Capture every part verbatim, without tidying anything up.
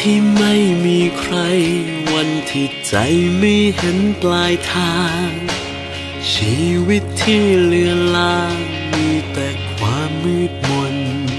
ที่ไม่มีใครวันที่ใจไม่เห็นปลายทางชีวิตที่เลือนลางมีแต่ความมืดมน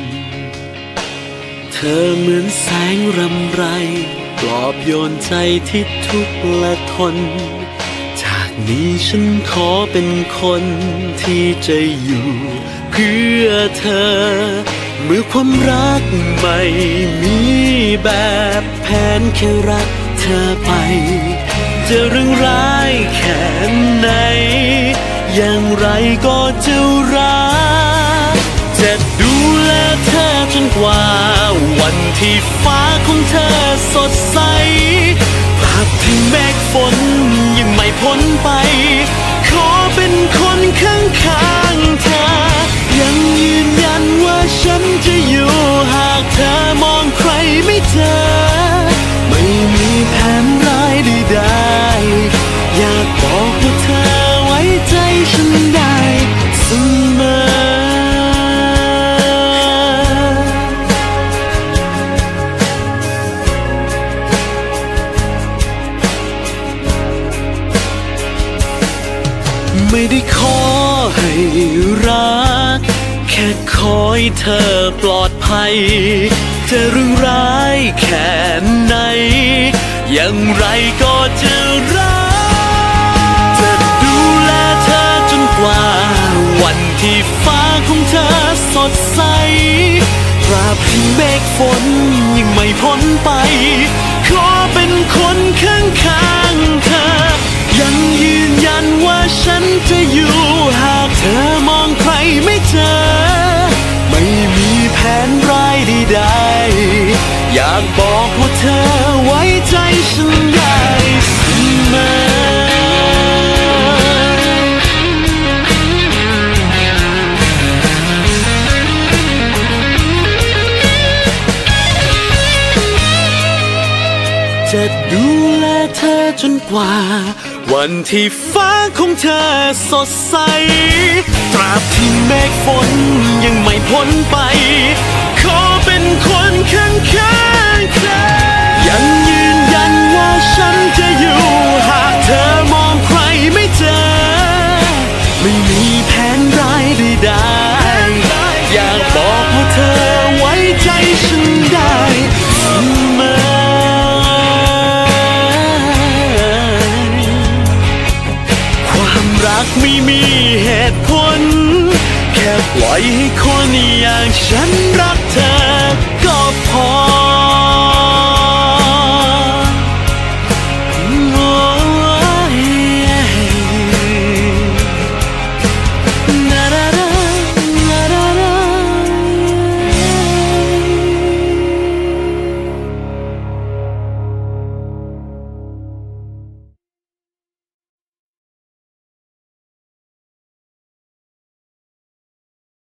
เธอเหมือนแสงรำไรปลอบโยนใจที่ทุกข์และทนจากนี้ฉันขอเป็นคนที่จะอยู่เพื่อเธอเมื่อความรักไม่มีแบบแผนแค่รักเธอไปจะเรื่องร้ายแค่ไหนอย่างไรก็จะรักจะดูแลเธอจนกว่าวันที่ฟ้าของเธอสดใสตราบที่เมฆฝนยังไม่พ้นไปขอเป็นคนข้างๆเธอยังยืนยันว่าฉันจะอยู่หากเธอมองใครไม่เจอไม่มีแผนร้ายใดๆอยากบอกว่าเธอไว้ใจฉันได้เสมอไม่ได้ขอให้รักแค่ขอให้เธอปลอดภัยจะเรื่องร้ายแค่ไหนอย่างไรก็จะรักจะดูแลเธอจนกว่าวันที่ฟ้าของเธอสดใสตราบที่เมฆฝนยังไม่พ้นไปขอเป็นคนข้างๆเธอยังยืนยันว่าฉันจะอยู่หากเธอมองใครไม่เจอไม่มีแผนร้ายใดๆอยากบอกว่าเธอไว้ใจฉันได้เสมอจะดูแลเธอจนกว่าวันที่ฟ้าของเธอสดใสตราบที่เมฆฝนยังไม่พ้นไปขอเป็นคนข้างๆเธอยังยืนยันว่าฉันจะอยู่หากเธอมองใครไม่เจอไม่มีแผนร้ายใดๆอยากบอกว่าเธอไว้ใจฉันได้เสมอรักไม่มีเหตุผลแค่ปล่อยให้คนอย่างฉันรักเธอก็พอ